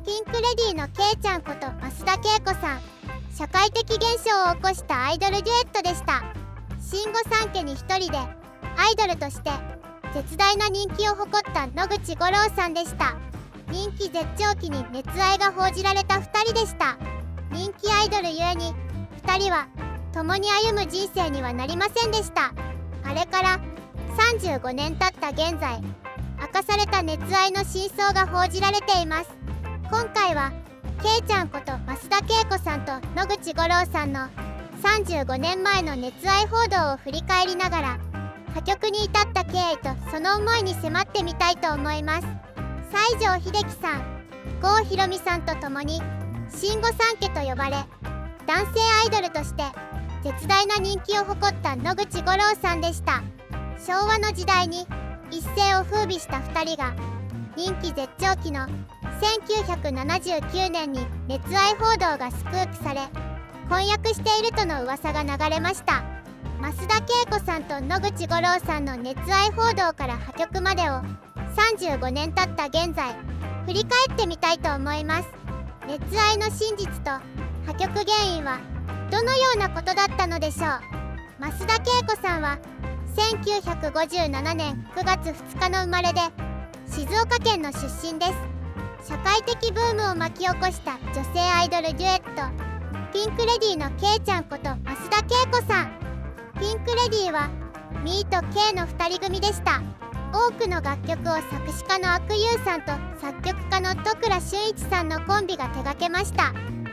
ピンク・レディーのけいちゃんこと増田恵子さん。社会的現象を起こしたアイドルデュエットでした。新御三家に一人でアイドルとして絶大な人気を誇った野口五郎さんでした。人気絶頂期に熱愛が報じられた2人でした。人気アイドルゆえに2人は共に歩む人生にはなりませんでした。あれから35年経った現在、明かされた熱愛の真相が報じられています。今回はけいちゃんこと増田恵子さんと野口五郎さんの35年前の熱愛報道を振り返りながら、破局に至った経緯とその思いに迫ってみたいと思います。西城秀樹さん、郷ひろみさんと共に新御三家と呼ばれ、男性アイドルとして絶大な人気を誇った野口五郎さんでした。昭和の時代に一世を風靡した2人が人気絶頂期の1979年に熱愛報道がスクープされ、婚約しているとの噂が流れました。増田恵子さんと野口五郎さんの熱愛報道から破局までを35年経った現在、振り返ってみたいと思います。熱愛の真実と破局原因はどのようなことだったのでしょう。増田恵子さんは1957年9月2日の生まれで、静岡県の出身です。社会的ブームを巻き起こした女性アイドルデュエット、ピンク・レディーのけいちゃんこと増田恵子さん。ピンク・レディーはミーと K の2人組でした。多くの楽曲を作詞家の阿久悠さんと作曲家の都倉俊一さんのコンビが手掛けました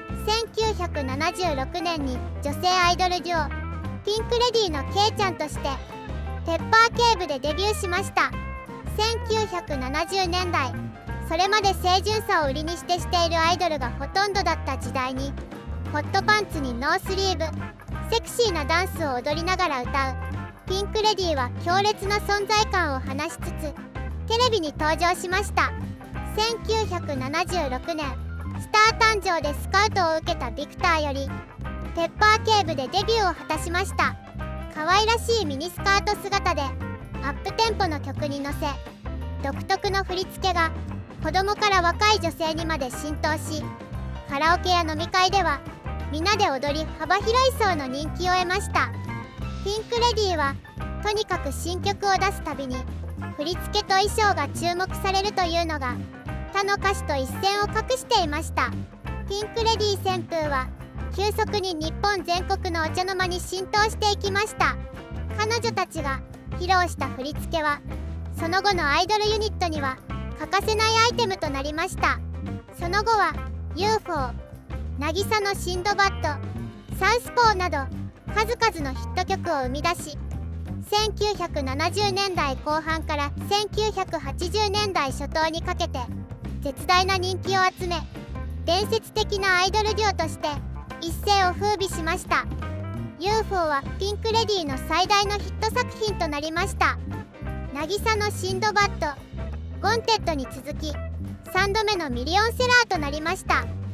。1976年に女性アイドルデュオピンク・レディーのけいちゃんとしてペッパー警部でデビューしました。1970年代、それまで清純さを売りにしているアイドルがほとんどだった時代に、ホットパンツにノースリーブ、セクシーなダンスを踊りながら歌うピンク・レディーは強烈な存在感を放しつつテレビに登場しました。1976年、スター誕生でスカウトを受けたビクターよりペッパー警部でデビューを果たしました。可愛らしいミニスカート姿でアップテンポの曲に乗せ、独特の振り付けが子供から若い女性にまで浸透し、カラオケや飲み会では皆で踊り幅広い層の人気を得ました。ピンク・レディーはとにかく新曲を出すたびに振り付けと衣装が注目されるというのが他の歌手と一線を画していました。ピンク・レディー旋風は急速に日本全国のお茶の間に浸透していきました。彼女たちが披露した振り付けはその後のアイドルユニットには欠かせないアイテムとなりました。その後は UFO、 渚のシンドバッド、サウスポーなど数々のヒット曲を生み出し、1970年代後半から1980年代初頭にかけて絶大な人気を集め、伝説的なアイドルデュオとして一世を風靡しました。 UFO はピンク・レディーの最大のヒット作品となりました。渚のシンドバッド、ゴンテッドに続き3度目のミリオンセラーとなりました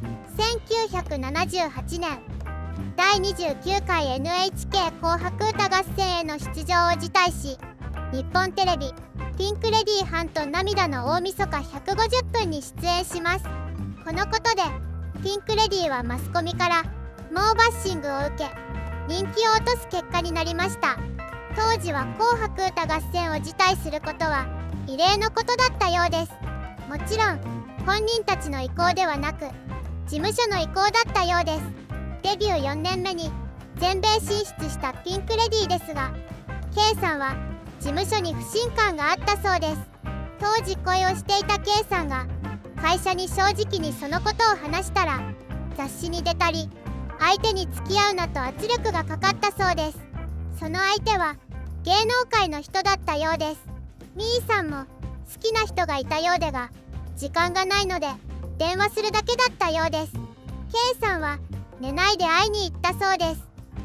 。1978年、第29回 NHK 紅白歌合戦への出場を辞退し、日本テレビピンク・レディーハンと涙の大晦日150分に出演します。このことでピンク・レディーはマスコミから猛バッシングを受け、人気を落とす結果になりました。当時は紅白歌合戦を辞退することは異例のことだったようです。もちろん本人たちの意向ではなく事務所の意向だったようです。デビュー4年目に全米進出したピンク・レディーですが、 K さんは事務所に不信感があったそうです。当時恋をしていた K さんが会社に正直にそのことを話したら、雑誌に出たり相手に付き合うなと圧力がかかったそうです。その相手は芸能界の人だったようです。ミーさんも好きな人がいたようでが、時間がないので電話するだけだったようです。 K さんは寝ないで会いに行ったそうです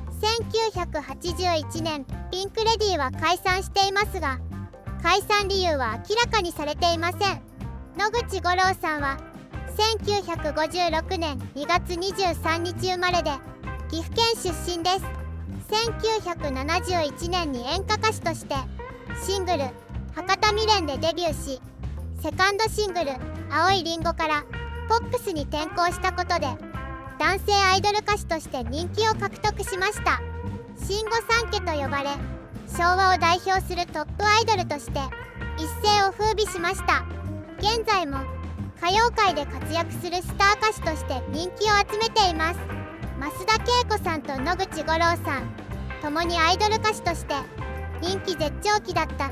。1981年、ピンク・レディーは解散していますが、解散理由は明らかにされていません。野口五郎さんは1956年2月23日生まれで岐阜県出身です。1971年に演歌歌手としてシングル「博多未練」でデビューし、セカンドシングル「青いリンゴ」からポップスに転向したことで男性アイドル歌手として人気を獲得しました。新御三家と呼ばれ、昭和を代表するトップアイドルとして一世を風靡しました。現在も歌謡界で活躍するスター歌手として人気を集めています。増田恵子さんと野口五郎さん、共にアイドル歌手として人気絶頂期だった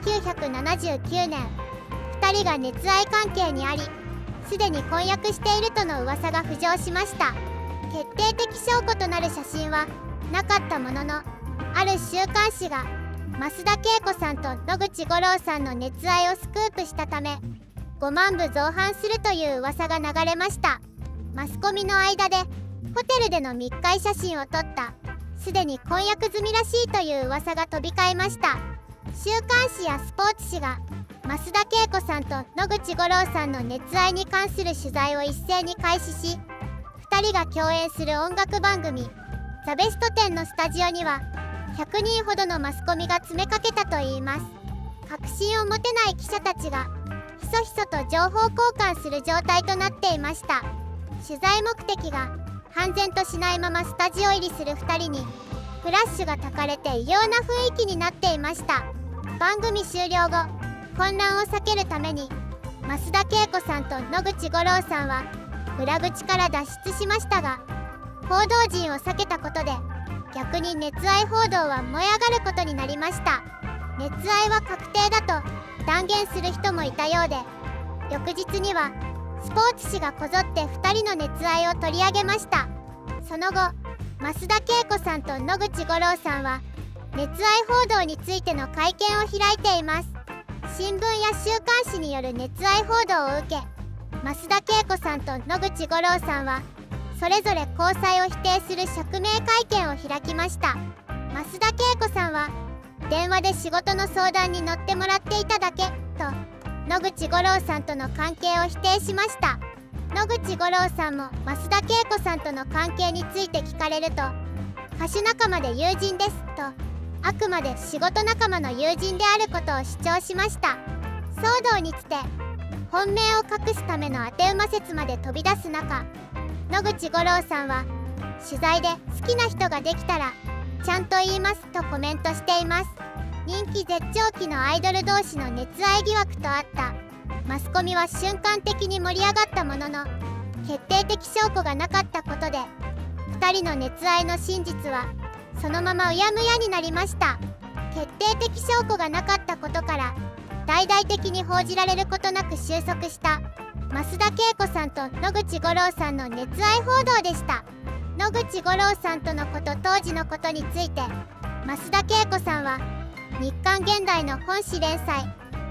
1979年、2人が熱愛関係にあり、すでに婚約しているとの噂が浮上しました。決定的証拠となる写真はなかったものの、ある週刊誌が増田恵子さんと野口五郎さんの熱愛をスクープしたため、5万部造反するという噂が流れました。マスコミの間でホテルでの密会写真を撮ったすでに婚約済みらしいという噂が飛び交いました。週刊誌やスポーツ紙が増田恵子さんと野口五郎さんの熱愛に関する取材を一斉に開始し、2人が共演する音楽番組「ザ・ベスト10」のスタジオには100人ほどのマスコミが詰めかけたといいます。確信を持てない記者たちがひそひそと情報交換する状態となっていました。取材目的が判然としないままスタジオ入りする2人にフラッシュが焚かれて異様な雰囲気になっていました。番組終了後、混乱を避けるために増田恵子さんと野口五郎さんは裏口から脱出しましたが、報道陣を避けたことで逆に熱愛報道は燃え上がることになりました。熱愛は確定だと断言する人もいたようで、翌日にはスポーツ紙がこぞって2人の熱愛を取り上げました。その後、増田恵子さんと野口五郎さんは熱愛報道についての会見を開いています。新聞や週刊誌による熱愛報道を受け、増田恵子さんと野口五郎さんはそれぞれ交際を否定する釈明会見を開きました。増田恵子さんは電話で仕事の相談に乗ってもらっていただけと野口五郎さんとの関係を否定しました。野口五郎さんも増田恵子さんとの関係について聞かれると、歌手仲間で友人ですとあくまで仕事仲間の友人であることを主張しました。騒動につて本命を隠すための当て馬説まで飛び出す中、野口五郎さんは取材で好きな人ができたらちゃんと言いますとコメントしています。人気絶頂期のアイドル同士の熱愛疑惑とあったマスコミは瞬間的に盛り上がったものの、決定的証拠がなかったことで2人の熱愛の真実はそのままうやむやになりました。決定的証拠がなかったことから大々的に報じられることなく収束した増田恵子さんと野口五郎さんの熱愛報道でした。野口五郎さんとのこと当時のことについて増田恵子さんは日刊現代の本誌連載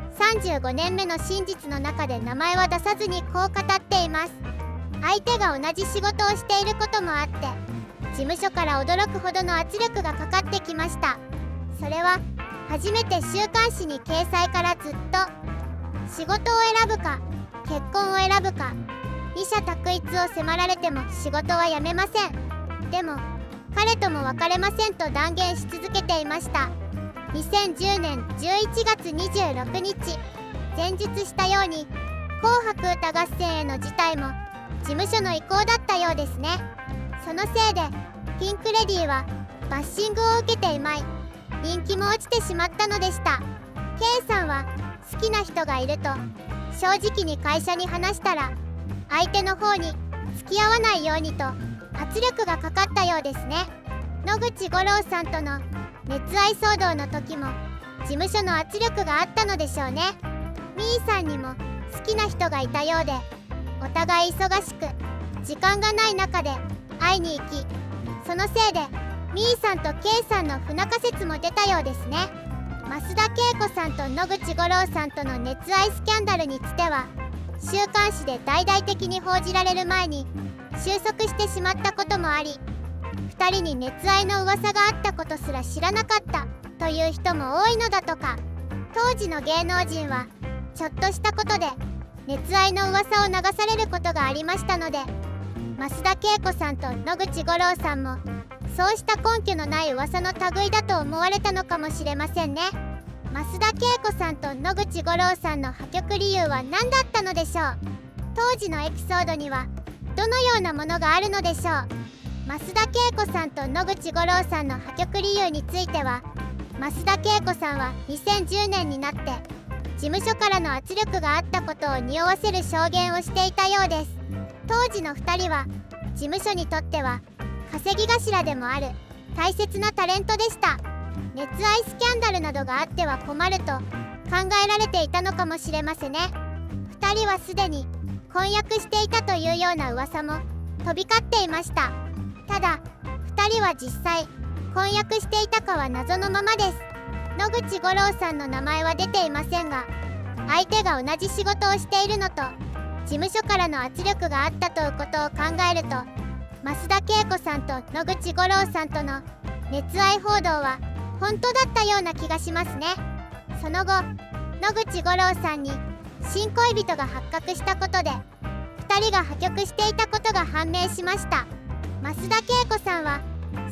35年目の真実の中で名前は出さずにこう語っています。相手が同じ仕事をしていることもあって事務所から驚くほどの圧力がかかってきました。それは初めて週刊誌に掲載からずっと仕事を選ぶか結婚を選ぶか二者択一を迫られても仕事は辞めません。でも彼とも別れませんと断言し続けていました。2010年11月26日、前述したように紅白歌合戦への辞退も事務所の意向だったようですね。そのせいでピンク・レディーはバッシングを受けていまい、人気も落ちてしまったのでした。 K さんは好きな人がいると正直に会社に話したら相手の方に付き合わないようにと圧力がかかったようですね。野口五郎さんとの熱愛騒動の時も事務所の圧力があったのでしょうね。みーさんにも好きな人がいたようで、お互い忙しく時間がない中で会いに行き、そのせいでみーさんと K さんの不仲説も出たようですね。増田恵子さんと野口五郎さんとの熱愛スキャンダルにつては週刊誌で大々的に報じられる前に収束してしまったこともあり、2人に熱愛の噂があったことすら知らなかったという人も多いのだとか。当時の芸能人はちょっとしたことで熱愛の噂を流されることがありましたので、増田恵子さんと野口五郎さんもそうした根拠のない噂の類だと思われたのかもしれませんね。増田恵子さんと野口五郎さんの破局理由は何だったのでしょう。 当時のエピソードにはどのようなものがあるのでしょう。増田恵子さんと野口五郎さんの破局理由については、増田恵子さんは2010年になって事務所からの圧力があったことを匂わせる証言をしていたようです。当時の2人は事務所にとっては稼ぎ頭でもある大切なタレントでした。熱愛スキャンダルなどがあっては困ると考えられていたのかもしれませんね。2人はすでに婚約していたというような噂も飛び交っていました。ただ2人は実際婚約していたかは謎のままです。野口五郎さんの名前は出ていませんが、相手が同じ仕事をしているのと事務所からの圧力があったということを考えると、増田恵子さんと野口五郎さんとの熱愛報道は本当だったような気がしますね。その後、野口五郎さんに新恋人が発覚したことで2人が破局していたことが判明しました。増田恵子さんは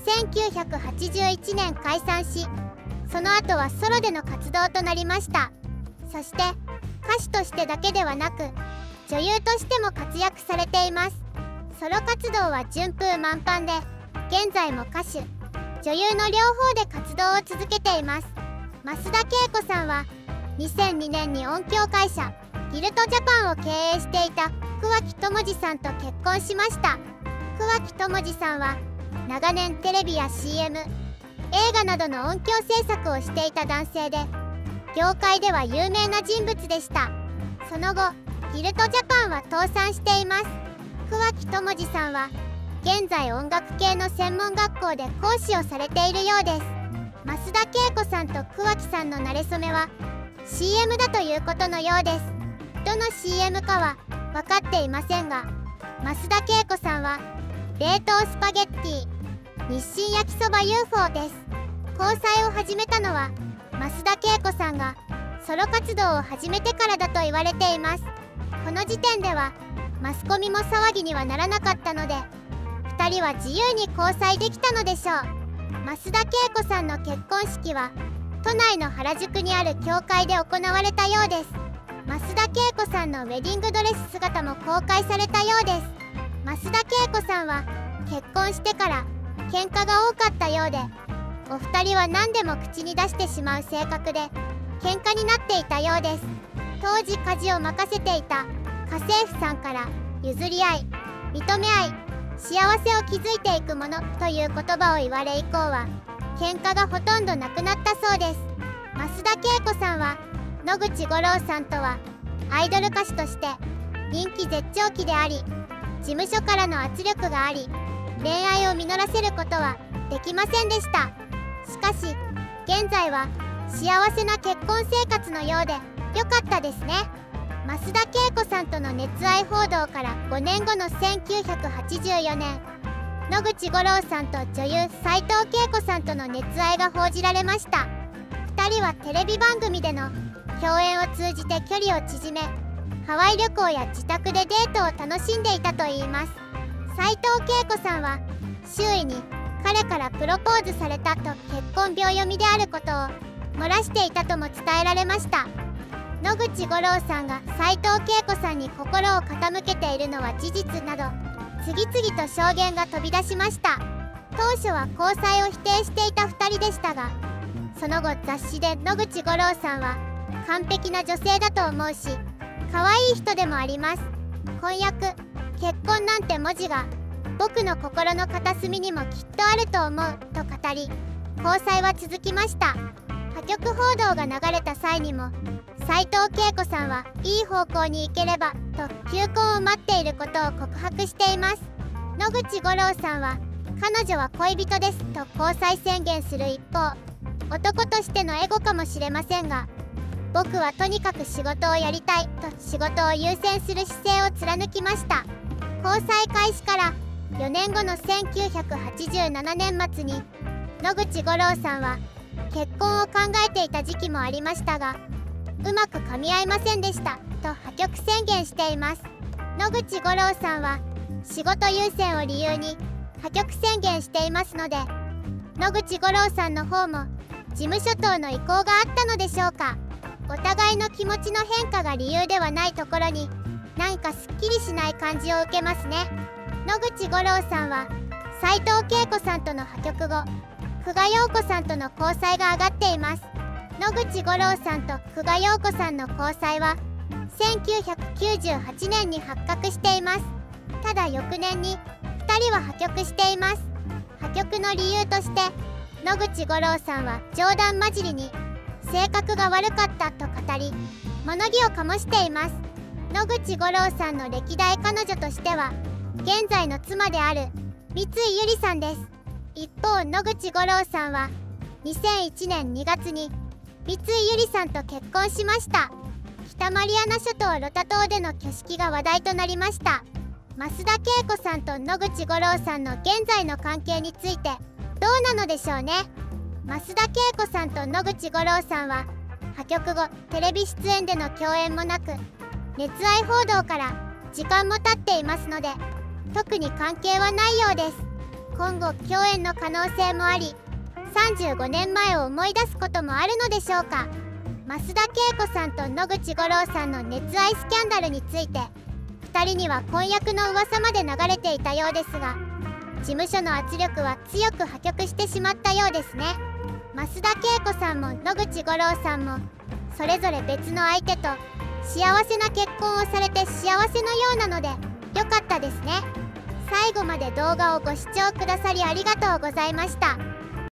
1981年解散し、その後はソロでの活動となりました。そして歌手としてだけではなく女優としても活躍されています。ソロ活動は順風満帆で、現在も歌手女優の両方で活動を続けています。増田恵子さんは2002年に音響会社ギルトジャパンを経営していた桑木友次さんと結婚しました。桑木友次さんは長年テレビや CM、映画などの音響制作をしていた男性で、業界では有名な人物でした。その後ギルトジャパンは倒産しています。桑木友次さんは現在音楽系の専門学校で講師をされているようです。増田恵子さんと桑木さんの馴れ初めは CM だということのようです。どの CM かは分かっていませんが、増田恵子さんは冷凍スパゲッティ日清焼きそば UFO です。交際を始めたのは増田恵子さんがソロ活動を始めてからだと言われています。この時点ではマスコミも騒ぎにはならなかったので、2人は自由に交際できたのでしょう。増田恵子さんの結婚式は都内の原宿にある教会で行われたようです。増田恵子さんのウェディングドレス姿も公開されたようです。増田恵子さんは結婚してから喧嘩が多かったようで、お二人は何でも口に出してしまう性格で喧嘩になっていたようです。当時家事を任せていた家政婦さんから譲り合い、認め合い、幸せを築いていくものという言葉を言われ以降は喧嘩がほとんどなくなったそうです。増田恵子さんは野口五郎さんとはアイドル歌手として人気絶頂期であり、事務所からの圧力があり恋愛を実らせることはできませんでした。しかし現在は幸せな結婚生活のようでよかったですね。増田恵子さんとの熱愛報道から5年後の1984年、野口五郎さんと女優斉藤恵子さんとの熱愛が報じられました。2人はテレビ番組での共演を通じて距離を縮め、ハワイ旅行や自宅でデートを楽しんでいたといいます。斉藤恵子さんは周囲に彼からプロポーズされたと結婚秒読みであることを漏らしていたとも伝えられました。野口五郎さんが斉藤恵子さんに心を傾けているのは事実など次々と証言が飛び出しました。当初は交際を否定していた2人でしたが、その後雑誌で野口五郎さんは完璧な女性だと思うし可愛い人でもあります、婚約結婚なんて文字が僕の心の片隅にもきっとあると思うと語り、交際は続きました。破局報道が流れた際にも斉藤恵子さんはいい方向に行ければと求婚を待っていることを告白しています。野口五郎さんは彼女は恋人ですと交際宣言する一方、男としてのエゴかもしれませんが、僕はとにかく仕事をやりたいと仕事を優先する姿勢を貫きました。交際開始から4年後の1987年末に野口五郎さんは結婚を考えていた時期もありましたが、うまく噛み合いませんでしたと破局宣言しています。野口五郎さんは仕事優先を理由に破局宣言していますので、野口五郎さんの方も事務所等の意向があったのでしょうか。お互いの気持ちの変化が理由ではないところになんかすっきりしない感じを受けますね。野口五郎さんは斉藤恵子さんとの破局後、久我陽子さんとの交際が上がっています。野口五郎さんと久我陽子さんの交際は1998年に発覚しています。ただ翌年に2人は破局しています。破局の理由として野口五郎さんは冗談交じりに性格が悪かったと語り、物議を醸しています。野口五郎さんの歴代彼女としては現在の妻である三井ゆりさんです。一方、野口五郎さんは2001年2月に三井ゆりさんと結婚しました。北マリアナ諸島ロタ島での挙式が話題となりました。増田恵子さんと野口五郎さんの現在の関係についてどうなのでしょうね。増田恵子さんと野口五郎さんは破局後テレビ出演での共演もなく、熱愛報道から時間も経っていますので特に関係はないようです。今後共演の可能性もあり、35年前を思い出すこともあるのでしょうか。増田恵子さんと野口五郎さんの熱愛スキャンダルについて2人には婚約の噂まで流れていたようですが、事務所の圧力は強く破局してしまったようですね。増田恵子さんも野口五郎さんもそれぞれ別の相手と幸せな結婚をされて幸せのようなのでよかったですね。最後まで動画をご視聴くださりありがとうございました。